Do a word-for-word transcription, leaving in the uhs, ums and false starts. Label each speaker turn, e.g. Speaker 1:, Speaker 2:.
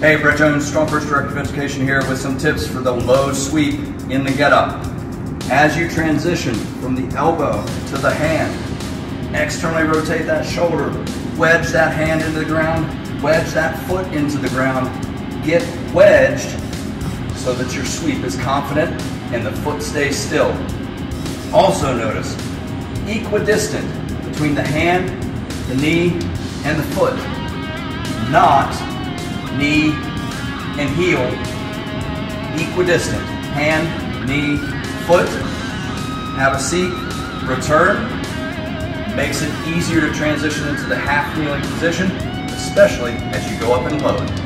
Speaker 1: Hey, Brett Jones, Strong First Director of Education here with some tips for the low sweep in the get up. As you transition from the elbow to the hand, externally rotate that shoulder, wedge that hand into the ground, wedge that foot into the ground, get wedged so that your sweep is confident and the foot stays still. Also notice, equidistant between the hand, the knee, and the foot, not knee and heel, equidistant, hand, knee, foot. Have a seat, return. Makes it easier to transition into the half kneeling position, especially as you go up and load.